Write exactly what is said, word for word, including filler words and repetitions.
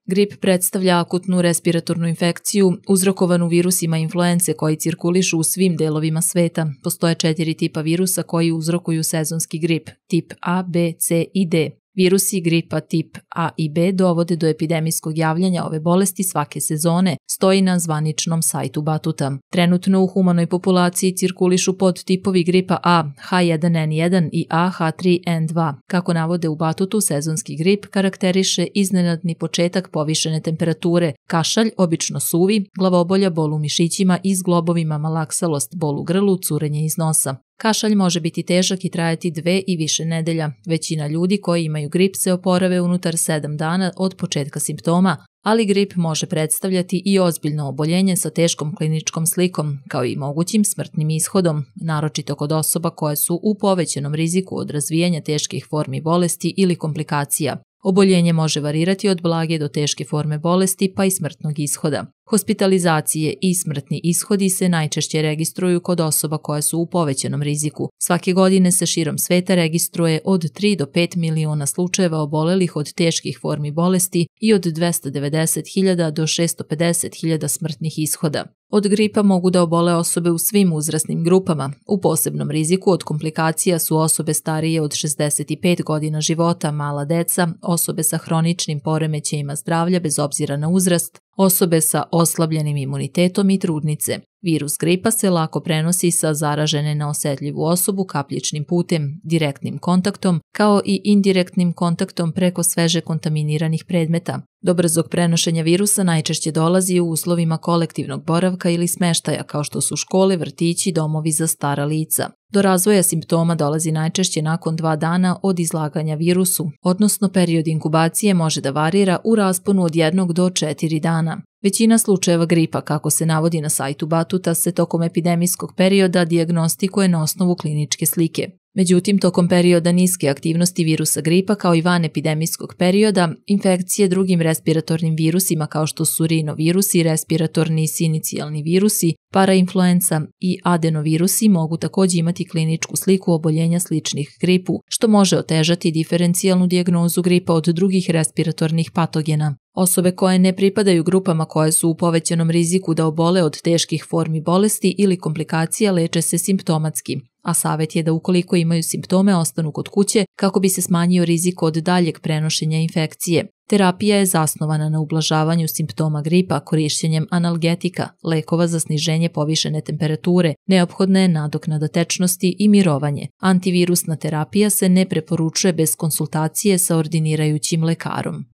Grip predstavlja akutnu respiratornu infekciju uzrokovanu virusima influence koji cirkulišu u svim delovima sveta. Postoje četiri tipa virusa koji uzrokuju sezonski grip, tip A, B, C i D. Virusi gripa tip A i B dovode do epidemijskog javljanja ove bolesti svake sezone, stoji na zvaničnom sajtu Batuta. Trenutno u humanoj populaciji cirkulišu podtipovi gripa A H jedan N jedan i A H tri N dva. Kako navode u Batutu, sezonski grip karakteriše iznenadni početak povišene temperature, kašalj, obično suvi, glavobolja, bol u mišićima i zglobovima, malaksalost, bol u grlu, curenje iz nosa. Kašalj može biti težak i trajati dve i više nedelja. Većina ljudi koji imaju grip se oporave unutar sedam dana od početka simptoma, ali grip može predstavljati i ozbiljno oboljenje sa teškom kliničkom slikom, kao i mogućim smrtnim ishodom, naročito kod osoba koje su u povećanom riziku od razvijanja teških formi bolesti ili komplikacija. Oboljenje može varirati od blage do teške forme bolesti pa i smrtnog ishoda. Hospitalizacije i smrtni ishodi se najčešće registruju kod osoba koje su u povećanom riziku. Svake godine se širom sveta registruje od tri do pet miliona slučajeva obolelih od teških formi bolesti i od dvesta devedeset hiljada do šesto pedeset hiljada smrtnih ishoda. Od gripa mogu da obole osobe u svim uzrasnim grupama. U posebnom riziku od komplikacija su osobe starije od šezdeset pet godina života, mala deca, osobe sa hroničnim poremećajima zdravlja bez obzira na uzrast, osobe sa oslabljenim imunitetom i trudnice. Virus gripa se lako prenosi sa zaražene na osetljivu osobu kapljičnim putem, direktnim kontaktom, kao i indirektnim kontaktom preko sveže kontaminiranih predmeta. Do brzog prenošenja virusa najčešće dolazi u uslovima kolektivnog boravka ili smeštaja, kao što su škole, vrtići, domovi za stara lica. Do razvoja simptoma dolazi najčešće nakon dva dana od izlaganja virusu, odnosno period inkubacije može da varira u rasponu od jednog do četiri dana. Većina slučajeva gripa, kako se navodi na sajtu Batuta, se tokom epidemijskog perioda dijagnostikuje na osnovu kliničke slike. Međutim, tokom perioda niske aktivnosti virusa gripa kao i van epidemijskog perioda, infekcije drugim respiratornim virusima kao što su rinovirusi, respiratorni sinicijalni virusi, parainfluenca i adenovirusi mogu također imati kliničku sliku oboljenja sličnih gripu, što može otežati diferencijalnu dijagnozu gripa od drugih respiratornih patogena. Osobe koje ne pripadaju grupama koje su u povećanom riziku da obole od teških formi bolesti ili komplikacija leče se simptomatski, a savjet je da ukoliko imaju simptome ostanu kod kuće kako bi se smanjio rizik od daljeg prenošenja infekcije. Terapija je zasnovana na ublažavanju simptoma gripa korišćenjem analgetika, lekova za sniženje povišene temperature, neophodna je nadoknada tečnosti i mirovanje. Antivirusna terapija se ne preporučuje bez konsultacije sa ordinirajućim lekarom.